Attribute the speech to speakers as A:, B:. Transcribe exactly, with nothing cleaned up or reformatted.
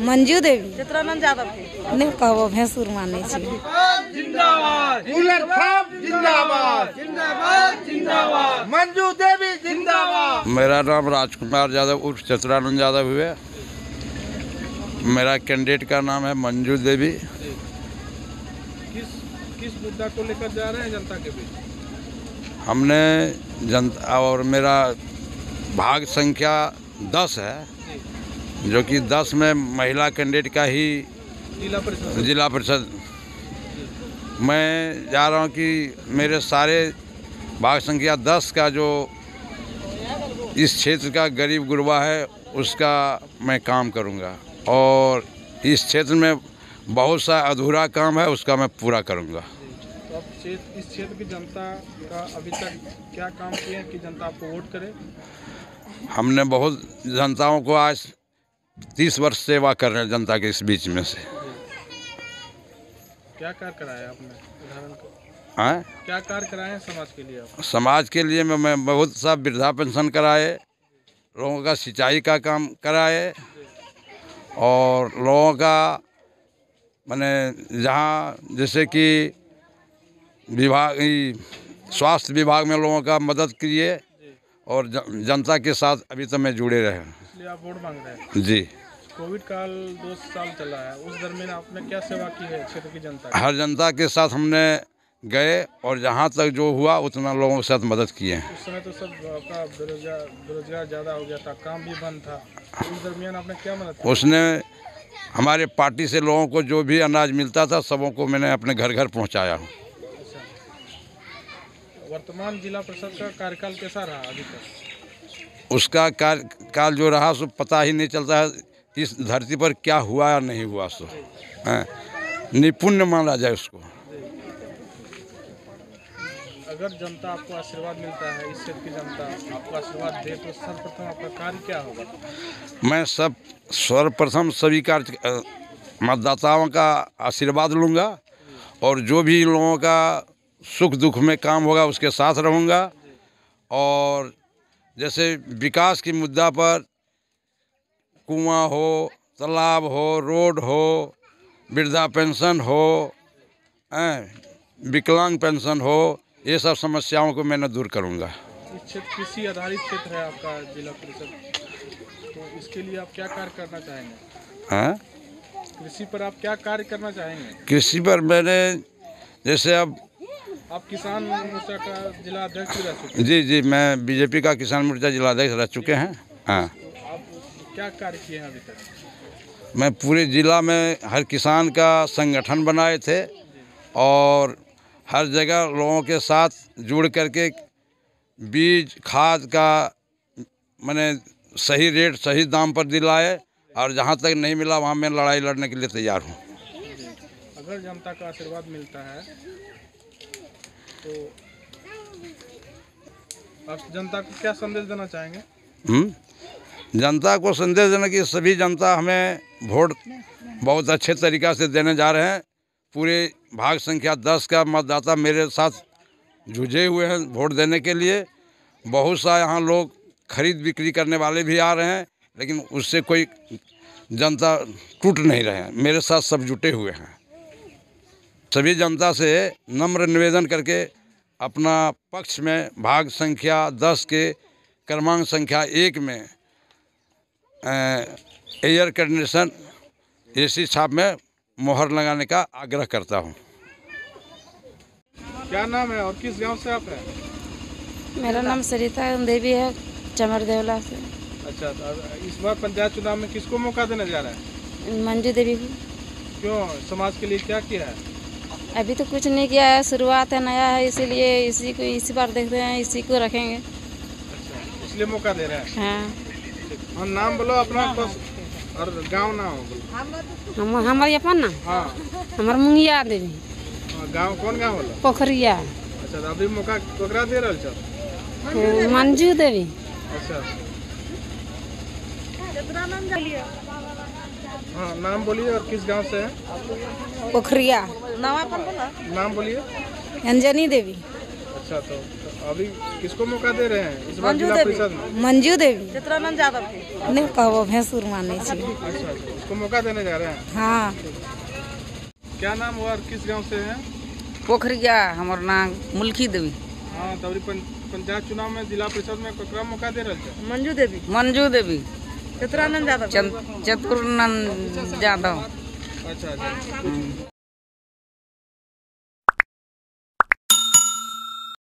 A: मंजू देवी।
B: चित्रानंद यादव के
A: नहीं कहबो भैंसुर माने छी।
C: जिंदाबाद बुलेट साहब जिंदाबाद जिंदाबाद जिंदाबाद मंजू देवी जिंदाबाद।
D: मेरा नाम राजकुमार यादव उर्फ चित्रानंद यादव हुए। मेरा कैंडिडेट का नाम है मंजू देवी।
E: किस किस मुद्दा को लेकर जा रहे हैं जनता के बीच?
D: हमने जनता और मेरा भाग संख्या दस है, जो कि दस में महिला कैंडिडेट का ही
E: जिला परिषद
D: जिला परिषद। मैं जा रहा हूँ कि मेरे सारे भाग संख्या दस का जो इस क्षेत्र का गरीब गुरबा है उसका मैं काम करूँगा, और इस क्षेत्र में बहुत सा अधूरा काम है उसका मैं पूरा करूँगा।
E: तो अब इस क्षेत्र की जनता का अभी तक क्या काम किए हैं कि जनता आपको वोट करे?
D: हमने बहुत जनताओं को आज तीस वर्ष सेवा कर रहे हैं जनता के इस बीच में से।
E: क्या कार्य कराया आपने? उदाहरण को
D: हाँ,
E: क्या कार्य कराए हैं समाज के लिए आप?
D: समाज के लिए मैं मैं बहुत सा वृद्धा पेंशन कराए, लोगों का सिंचाई का काम कराए, और लोगों का माने जहाँ जैसे कि विभाग स्वास्थ्य विभाग में लोगों का मदद किए, और जनता के साथ अभी तक मैं जुड़े रहे।
E: इसलिए आप वोट मांग रहे हैं?
D: जी।
E: कोविड काल दो साल चला है, उस दरमियान आपने क्या सेवा की है क्षेत्र की जनता की?
D: हर जनता के साथ हमने गए, और जहाँ तक जो हुआ उतना लोगों के साथ मदद किए।
E: उस समय तो सब आपका बेरोजगार बेरोजगार ज़्यादा हो गया था, काम भी बंद था, उस दरमियान आपने क्या मदद की?
D: उसने हमारे पार्टी से लोगों को जो भी अनाज मिलता था सबों को मैंने अपने घर घर पहुँचाया हूँ।
E: वर्तमान जिला परिषद का कार्यकाल कैसा रहा अभी तक?
D: उसका कार्यकाल जो रहा सो पता ही नहीं चलता है इस धरती पर क्या हुआ या नहीं हुआ। सो निपुण माना जाए उसको।
E: अगर जनता आपको आशीर्वाद मिलता है, इस क्षेत्र की जनता आपको आशीर्वाद दे, तो सर्वप्रथम आपका कार्य क्या होगा?
D: मैं सब सर्वप्रथम सभी कार्य मतदाताओं का आशीर्वाद लूँगा, और जो भी लोगों का सुख दुख में काम होगा उसके साथ रहूँगा। और जैसे विकास की मुद्दा पर कुआं हो, तालाब हो, रोड हो, वृद्धा पेंशन हो, विकलांग पेंशन हो, ये सब समस्याओं को मैं दूर करूँगा।
E: इस क्षेत्र कृषि आधारित क्षेत्र है आपका जिला परिषद, तो इसके लिए आप क्या कार्य करना चाहेंगे?
D: हाँ,
E: कृषि पर आप क्या कार्य करना चाहेंगे?
D: कृषि पर मैंने जैसे अब
E: आप किसान मोर्चा का जिला अध्यक्ष भी रह चुके हैं?
D: जी जी, मैं बीजेपी का किसान मोर्चा जिला अध्यक्ष रह चुके हैं। हाँ,
E: तो आप क्या कार्य किए हैं अभी तक?
D: मैं पूरे ज़िला में हर किसान का संगठन बनाए थे, और हर जगह लोगों के साथ जुड़ करके बीज खाद का मैंने सही रेट सही दाम पर दिलाए, और जहाँ तक नहीं मिला वहाँ मैं लड़ाई लड़ने के लिए तैयार हूँ।
E: अगर जनता का आशीर्वाद मिलता है तो आप जनता को क्या संदेश देना चाहेंगे?
D: हम्म, जनता को संदेश देना कि सभी जनता हमें वोट बहुत अच्छे तरीक़ा से देने जा रहे हैं। पूरे भाग संख्या दस का मतदाता मेरे साथ जुझे हुए हैं वोट देने के लिए। बहुत सा यहाँ लोग खरीद बिक्री करने वाले भी आ रहे हैं, लेकिन उससे कोई जनता टूट नहीं रहे हैं, मेरे साथ सब जुटे हुए हैं। सभी जनता से नम्र निवेदन करके अपना पक्ष में भाग संख्या दस के क्रमांक संख्या एक में एयर कंडीशन एसी छाप में मोहर लगाने का आग्रह करता हूं।
E: क्या नाम है और किस गांव से आप हैं?
A: मेरा नाम सरिता देवी है, चमर देवला से।
E: अच्छा, तो इस बार पंचायत चुनाव में किसको मौका देने जा रहे हैं?
A: मंजू देवी को।
E: क्यों, समाज के लिए क्या किया है?
A: अभी तो कुछ नहीं किया है, शुरुआत है, नया है, इसीलिए इसी को इसी बार देखते हैं, इसी को रखेंगे।
E: अच्छा, इसलिए मौका दे रहे हैं।
A: हाँ,
E: और नाम बोलो अपना बस, और गांव नाम बोलो।
A: हम हमारे अपन ना,
E: हाँ,
A: हमारे मुंगिया देवी।
E: गांव कौन गांव बोलो?
A: पोखरिया।
E: अच्छा, तो अभी मौका कोकरा दे रहे हो?
A: मंजू देवी।
E: अच्छा, हाँ, नाम बोलिए और किस गांव से है?
A: पोखरिया।
B: नाम अपन बोला।
E: नाम बोलिए।
A: अंजनी देवी।
E: अच्छा, तो, तो अभी किसको मौका दे रहे हैं इस बार जिला परिषद में?
A: मंजू देवी चित्रानंद यादव नहीं कहबो भैंसुर माने छी।
E: अच्छा, अच्छा, उसको मौका देने जा रहे हैं।
A: हाँ
E: क्या नाम हुआ और किस गांव से हैं?
A: पोखरिया हमार नाम मुल्की देवी।
E: हाँ, तबरी पंचायत चुनाव में जिला परिषद में ककरा मौका दे रहे थे?
A: मंजू देवी मंजू देवी चित्रानंद यादव चतुरानंद यादव।
E: अच्छा, अच्छा।